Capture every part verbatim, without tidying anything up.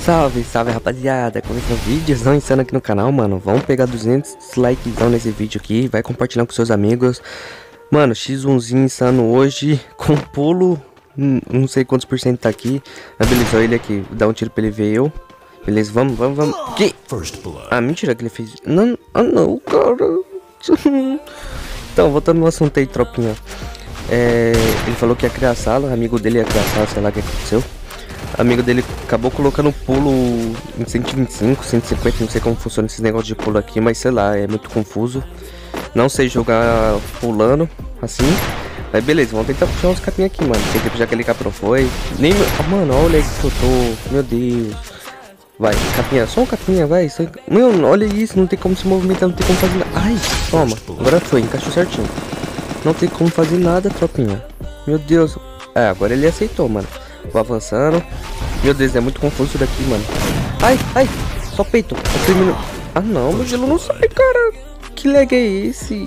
Salve, salve rapaziada, começando vídeos não insano aqui no canal, mano. Vamos pegar duzentos likezão nesse vídeo aqui, vai compartilhando com seus amigos. Mano, X umzinho insano hoje, com pulo, hum, não sei quantos por cento tá aqui. Mas beleza, olha ele aqui, dá um tiro pra ele ver eu. Beleza, vamos, vamos, vamos. Que? Ah, mentira que ele fez. Não, ah não, cara. Então, voltando no assunto aí, tropinha. É, ele falou que ia criar a sala, amigo dele ia criar a sala, sei lá o que aconteceu. Amigo dele acabou colocando pulo em cento e vinte e cinco, cento e cinquenta, não sei como funciona esse negócio de pulo aqui, mas sei lá, é muito confuso. Não sei jogar pulando, assim. Aí beleza, vamos tentar puxar uns capinhos aqui, mano. Tentei puxar aquele cap, não foi. Nem, ah, mano, olha o lag que eu tô, meu Deus. Vai, capinha, só um capinha, vai. Só... Meu, olha isso, não tem como se movimentar, não tem como fazer nada. Ai, toma, agora foi, encaixou certinho. Não tem como fazer nada, tropinha. Meu Deus. É, agora ele aceitou, mano. Vou avançando. Meu Deus, é muito confuso isso daqui, mano. Ai, ai, só peito. Termino... Ah não, meu gelo não sai, cara. Que lag é esse?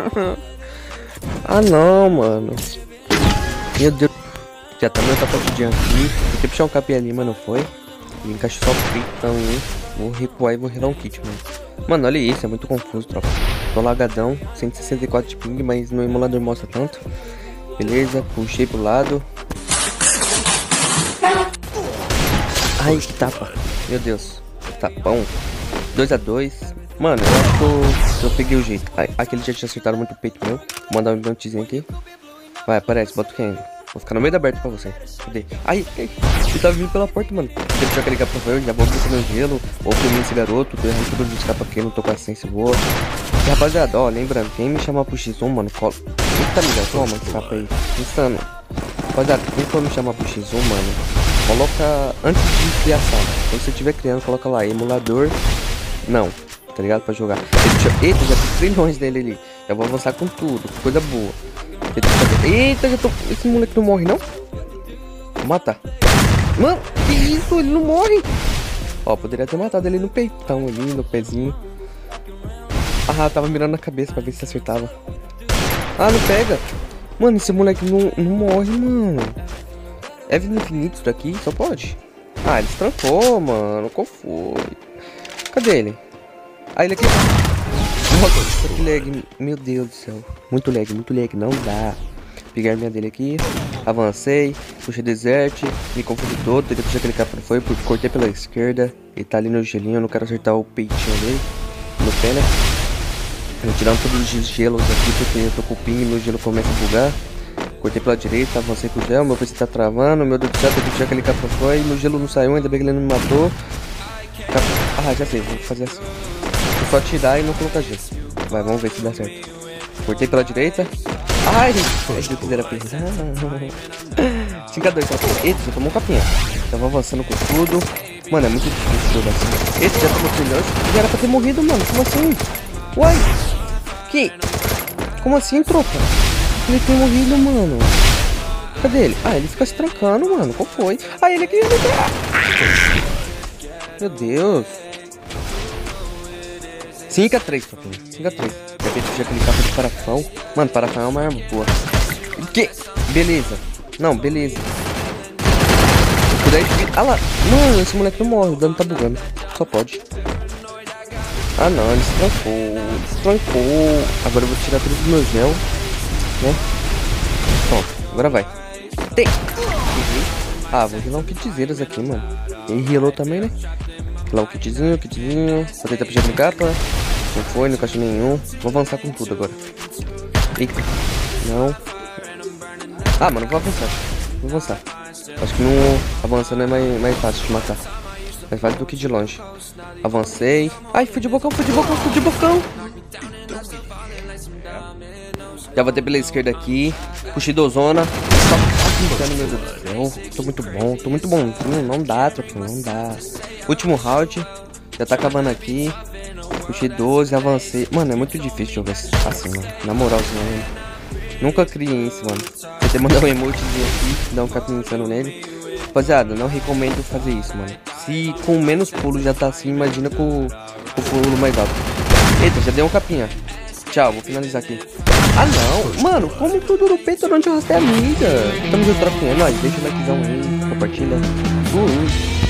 Ah não, mano. Meu Deus. Já tá meu cotidiano aqui. Tem que puxar um capim ali, mas não foi. Ele encaixou só o peitão aí. Vou recuar e vou relar um kit, mano. Mano, olha isso, é muito confuso, tropa. Tô lagadão, cento e sessenta e quatro de ping, mas no emulador mostra tanto. Beleza, puxei pro lado. Ai, que tapa. Meu Deus, tapão. dois a dois. Mano, eu acho que eu, eu peguei o jeito. Ai, aquele já tinha acertado muito o peito meu. Vou mandar um bountyzinho aqui. Vai, aparece, bota o Kengo. Vou ficar no meio da aberta pra você. Cadê? Ai, ai, ele tá vindo pela porta, mano. Deixa eu jogar ligar pro Fer, já vou buscar meu gelo. Ou pra esse garoto, tô errando tudo de escapa aqui, não tô com a essência boa. E rapaziada, ó, lembrando, quem me chamar pro X um, mano, cola. Eita, amiga, toma, escapa aí. Insano. Rapaziada, quem for me chamar pro X um, mano, coloca antes de criar a sala. Quando você estiver criando, coloca lá, emulador. Não, tá ligado? Pra jogar. Eita, já tem trilhões dele ali. Eu vou avançar com tudo, coisa boa. Eita, já tô... Esse moleque não morre, não? Vou matar. Mano, que isso? Ele não morre. Ó, poderia ter matado ele no peitão ali, no pezinho. Ah, tava mirando na cabeça pra ver se acertava. Ah, não pega. Mano, esse moleque não, não morre, mano. É vida infinita isso daqui? Só pode? Ah, ele se trancou, mano. Qual foi? Cadê ele? Ah, ele aqui. Nossa, que lag. Meu Deus do céu. Muito lag, muito lag. Não dá. Peguei a arminha dele aqui. Avancei. Puxei desert. Me confundi todo. Tentei puxar aquele cara pra foi. Cortei pela esquerda. Ele tá ali no gelinho. Eu não quero acertar o peitinho dele. No pé, né? Vou tirar todos os gelos aqui. Porque eu tô com o ping e meu gelo começa a bugar. Cortei pela direita. Avancei pro gel. Meu P C tá travando. Meu Deus do céu. Tentei puxar aquele cara pra foi. Meu gelo não saiu. Ainda bem que ele não me matou. Ah, já sei. Vou fazer assim. Só tirar e não colocar gelo. Vai, vamos ver se dá certo. Cortei pela direita. Ai, se eu quiser apertar. cinco a dois. Eita, já tomou um capinha. Tava avançando com tudo. Mano, é muito difícil jogar assim. Esse já tomou trilhões. Já era pra ter morrido, mano. Como assim? Uai. Que? Como assim, tropa? Ele tem morrido, mano. Cadê ele? Ah, ele fica se trancando, mano. Qual foi? Ah, ele aqui. Ele aqui. Meu Deus. cinco a três, papai. cinco a três. De repente já aquele capa de parafão. Mano, parafão é uma arma boa. Que? Beleza. Não, beleza. Ah lá. Mano, esse moleque não morre. O dano tá bugando. Só pode. Ah não, ele se trancou. Ele se trancou. Agora eu vou tirar tudo do meu gel. Né? Pronto, agora vai. Tem. Ah, vou healar um kitzeiras aqui, mano. Ele healou também, né? Lá o kitzinho, o kitzinho. Vou tentar puxar no capa. Não foi, não caixa nenhum. Vou avançar com tudo agora. Eita. Não. Ah, mano, vou avançar. Vou avançar. Acho que não avançando é mais, mais fácil de matar. Mais fácil do que de longe. Avancei. Ai, fui de bocão, fui de bocão, fui de bocão. Já vou ter pela esquerda aqui. Puxei dozona. Só meu Deus do céu. Tô muito bom, tô muito bom. Não, não dá, tropa, não dá. Último round. Já tá acabando aqui. Puxei doze, avancei. Mano, é muito difícil jogar assim, mano. Na moralzinha, mano. Nunca criei isso, mano. Vou ter mandar um emotezinho aqui. Dar um capim insano nele. Rapaziada, não recomendo fazer isso, mano. Se com menos pulo já tá assim, imagina com o pulo mais alto. Eita, já deu um capinha. Tchau, vou finalizar aqui. Ah não, mano, como tudo no peito durante o resto da amiga. Estamos junto com nós, deixa o likezão aí, compartilha. Uh, uh.